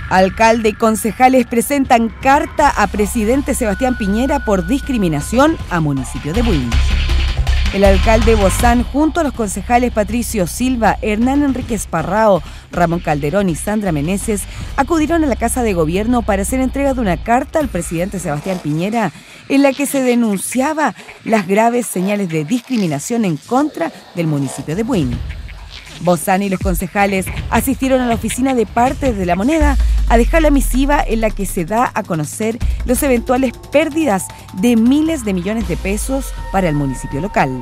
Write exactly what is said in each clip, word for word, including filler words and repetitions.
Alcalde y concejales presentan carta a presidente Sebastián Piñera por discriminación a municipio de Buin. El alcalde Bozán, junto a los concejales Patricio Silva, Hernán Enríquez Parrao, Ramón Calderón y Sandra Meneses, acudieron a la Casa de Gobierno para hacer entrega de una carta al presidente Sebastián Piñera en la que se denunciaba las graves señales de discriminación en contra del municipio de Buin. Bozán y los concejales asistieron a la oficina de Partes de la Moneda a dejar la misiva en la que se da a conocer las eventuales pérdidas de miles de millones de pesos para el municipio local.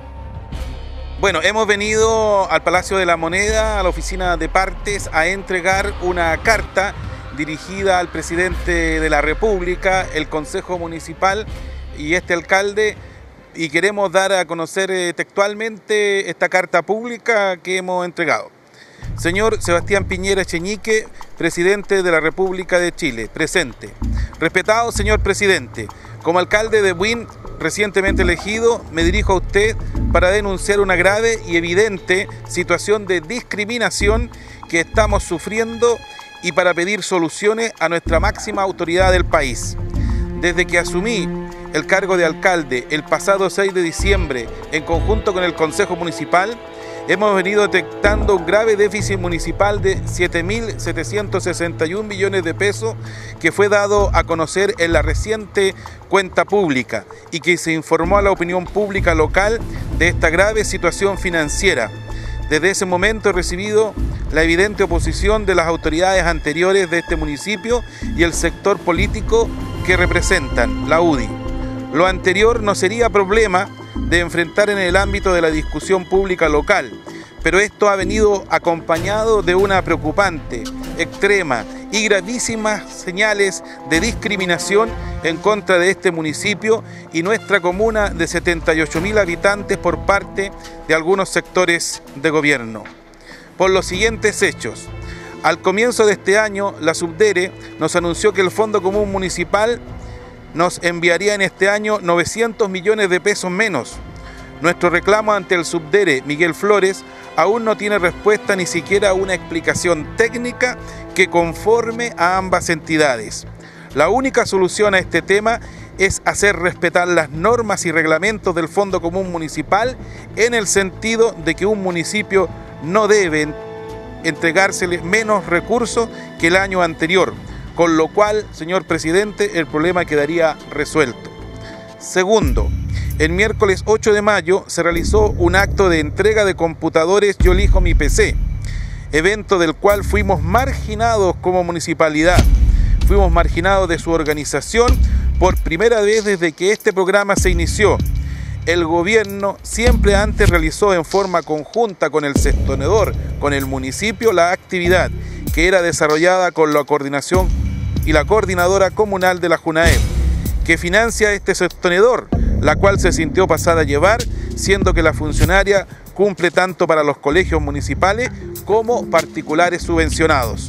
Bueno, hemos venido al Palacio de la Moneda, a la oficina de Partes, a entregar una carta dirigida al presidente de la República, el Consejo Municipal y este alcalde, y queremos dar a conocer eh, textualmente esta carta pública que hemos entregado. Señor Sebastián Piñera Echeñique, presidente de la República de Chile, presente. Respetado señor presidente, como alcalde de Buin, recientemente elegido, me dirijo a usted para denunciar una grave y evidente situación de discriminación que estamos sufriendo y para pedir soluciones a nuestra máxima autoridad del país. Desde que asumí el cargo de alcalde el pasado seis de diciembre, en conjunto con el Consejo Municipal, hemos venido detectando un grave déficit municipal de siete mil setecientos sesenta y un millones de pesos que fue dado a conocer en la reciente cuenta pública y que se informó a la opinión pública local de esta grave situación financiera. Desde ese momento he recibido la evidente oposición de las autoridades anteriores de este municipio y el sector político que representan, la U D I. Lo anterior no sería problema de enfrentar en el ámbito de la discusión pública local, pero esto ha venido acompañado de una preocupante, extrema y gravísimas señales de discriminación en contra de este municipio y nuestra comuna de setenta y ocho mil habitantes por parte de algunos sectores de gobierno. Por los siguientes hechos: al comienzo de este año, la Subdere nos anunció que el Fondo Común Municipal nos enviaría en este año novecientos millones de pesos menos. Nuestro reclamo ante el Subdere Miguel Flores aún no tiene respuesta, ni siquiera una explicación técnica que conforme a ambas entidades. La única solución a este tema es hacer respetar las normas y reglamentos del Fondo Común Municipal en el sentido de que un municipio no debe entregársele menos recursos que el año anterior, con lo cual, señor presidente, el problema quedaría resuelto. Segundo, el miércoles ocho de mayo se realizó un acto de entrega de computadores Yo Elijo Mi P C, evento del cual fuimos marginados como municipalidad. Fuimos marginados de su organización por primera vez desde que este programa se inició. El gobierno siempre antes realizó en forma conjunta con el sostenedor, con el municipio, la actividad que era desarrollada con la coordinación y la coordinadora comunal de la JUNAEP, que financia este sostenedor, la cual se sintió pasada a llevar, siendo que la funcionaria cumple tanto para los colegios municipales como particulares subvencionados.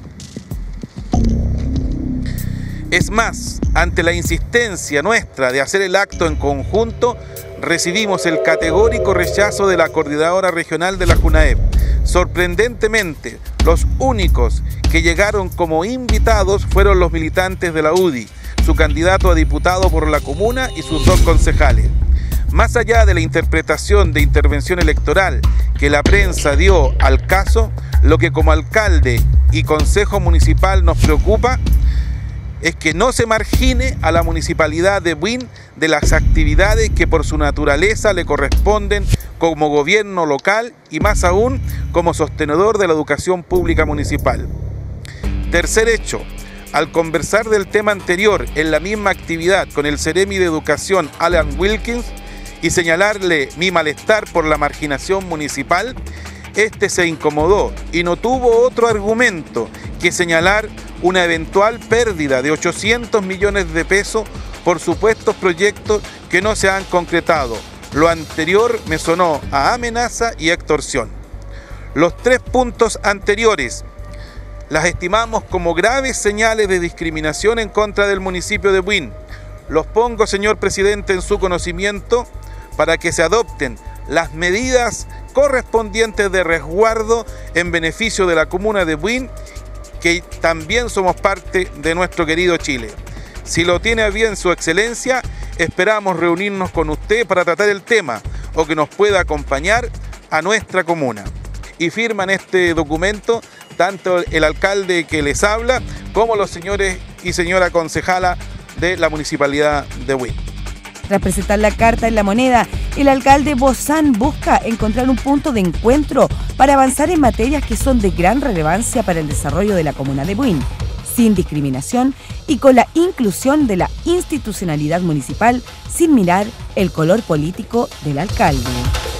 Es más, ante la insistencia nuestra de hacer el acto en conjunto, recibimos el categórico rechazo de la coordinadora regional de la JUNAEP. Sorprendentemente, los únicos que llegaron como invitados fueron los militantes de la U D I, su candidato a diputado por la comuna y sus dos concejales. Más allá de la interpretación de intervención electoral que la prensa dio al caso, lo que como alcalde y consejo municipal nos preocupa es que no se margine a la municipalidad de Buin de las actividades que por su naturaleza le corresponden como gobierno local y más aún como sostenedor de la educación pública municipal. Tercer hecho, al conversar del tema anterior en la misma actividad con el Seremi de Educación Alan Wilkins y señalarle mi malestar por la marginación municipal, este se incomodó y no tuvo otro argumento que señalar una eventual pérdida de ochocientos millones de pesos por supuestos proyectos que no se han concretado. Lo anterior me sonó a amenaza y extorsión. Los tres puntos anteriores las estimamos como graves señales de discriminación en contra del municipio de Buin. Los pongo, señor presidente, en su conocimiento para que se adopten las medidas correspondientes de resguardo en beneficio de la comuna de Buin que también somos parte de nuestro querido Chile. Si lo tiene a bien su excelencia, esperamos reunirnos con usted para tratar el tema o que nos pueda acompañar a nuestra comuna. Y firman este documento tanto el alcalde que les habla como los señores y señora concejala de la Municipalidad de Buin. Tras presentar la carta en La Moneda, el alcalde Bozán busca encontrar un punto de encuentro para avanzar en materias que son de gran relevancia para el desarrollo de la comuna de Buin, sin discriminación y con la inclusión de la institucionalidad municipal sin mirar el color político del alcalde.